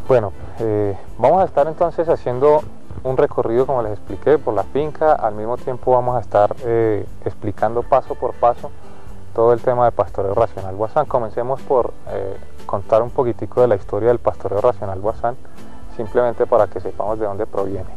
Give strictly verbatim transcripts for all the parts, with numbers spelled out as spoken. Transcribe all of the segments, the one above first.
Bueno, eh, vamos a estar entonces haciendo un recorrido, como les expliqué, por la finca. Al mismo tiempo vamos a estar eh, explicando paso por paso todo el tema de pastoreo racional Boissin. Comencemos por eh, contar un poquitico de la historia del pastoreo racional Boissin, simplemente para que sepamos de dónde proviene.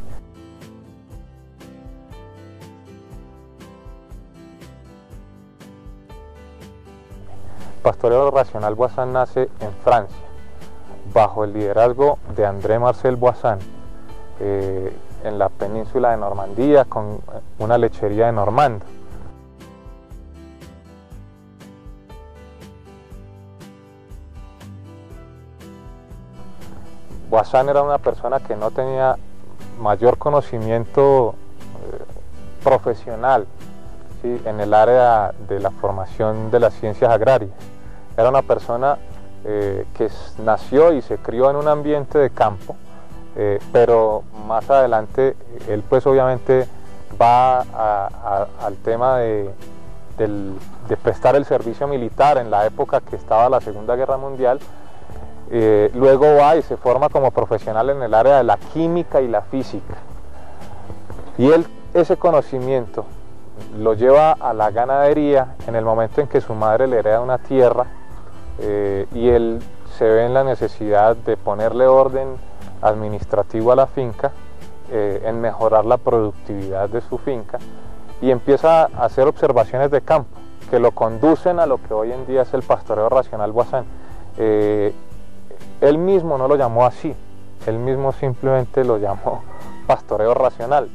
El pastoreo racional Boissin nace en Francia, bajo el liderazgo de André-Marcel Boissin, eh, en la península de Normandía, con una lechería de Normando. Boissin era una persona que no tenía mayor conocimiento eh, profesional, ¿sí?, en el área de la formación de las ciencias agrarias. Era una persona eh, que nació y se crió en un ambiente de campo, eh, pero más adelante él pues obviamente va a, a, al tema de, del, de prestar el servicio militar en la época que estaba la Segunda Guerra Mundial. Eh, luego va y se forma como profesional en el área de la química y la física, y él ese conocimiento lo lleva a la ganadería en el momento en que su madre le hereda una tierra, eh, y él se ve en la necesidad de ponerle orden administrativo a la finca, eh, en mejorar la productividad de su finca, y empieza a hacer observaciones de campo que lo conducen a lo que hoy en día es el pastoreo racional Boissin. Eh, Él mismo no lo llamó así, él mismo simplemente lo llamó pastoreo racional.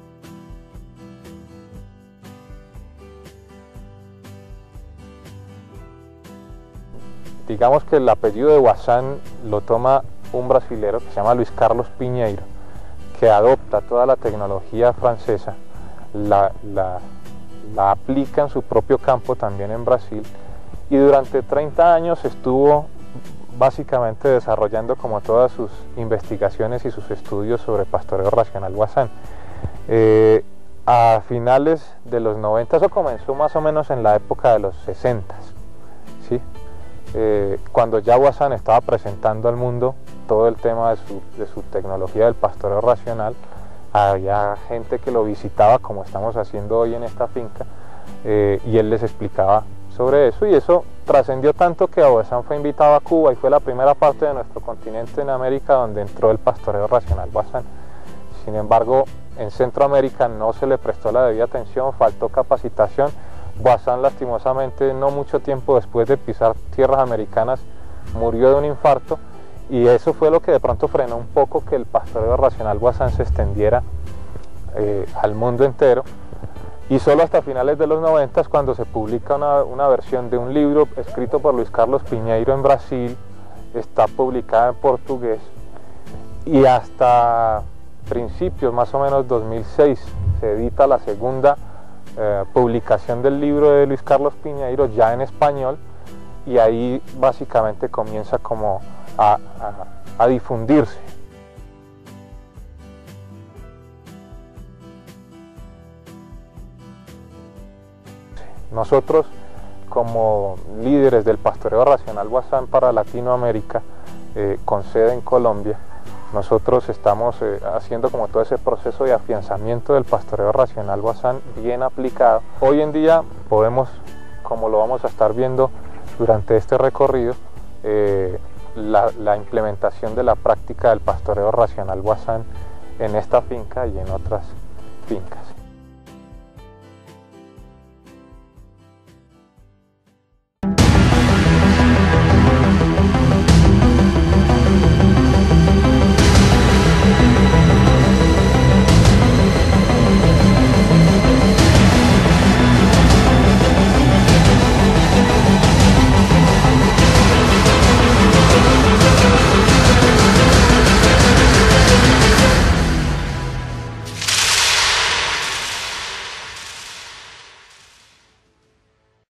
Digamos que el apellido de Boissin lo toma un brasilero que se llama Luis Carlos Pinheiro, que adopta toda la tecnología francesa, la, la, la aplica en su propio campo también en Brasil, y durante treinta años estuvo básicamente desarrollando como todas sus investigaciones y sus estudios sobre pastoreo racional Boissin. Eh, a finales de los noventa, eso comenzó más o menos en la época de los sesenta, ¿sí? eh, cuando ya Boissin estaba presentando al mundo todo el tema de su, de su tecnología del pastoreo racional. Había gente que lo visitaba, como estamos haciendo hoy en esta finca, eh, y él les explicaba sobre eso, y eso trascendió tanto que Boissin fue invitado a Cuba y fue la primera parte de nuestro continente en América donde entró el pastoreo racional Boissin. Sin embargo, en Centroamérica no se le prestó la debida atención, faltó capacitación. Boissin, lastimosamente, no mucho tiempo después de pisar tierras americanas, murió de un infarto, y eso fue lo que de pronto frenó un poco que el pastoreo racional Boissin se extendiera eh, al mundo entero. Y solo hasta finales de los noventa, cuando se publica una, una versión de un libro escrito por Luis Carlos Pinheiro en Brasil, está publicada en portugués, y hasta principios, más o menos dos mil seis, se edita la segunda eh, publicación del libro de Luis Carlos Pinheiro ya en español, y ahí básicamente comienza como a, a, a difundirse. Nosotros, como líderes del pastoreo racional Boissin para Latinoamérica, eh, con sede en Colombia, nosotros estamos eh, haciendo como todo ese proceso de afianzamiento del pastoreo racional Boissin bien aplicado. Hoy en día podemos, como lo vamos a estar viendo durante este recorrido, eh, la, la implementación de la práctica del pastoreo racional Boissin en esta finca y en otras fincas.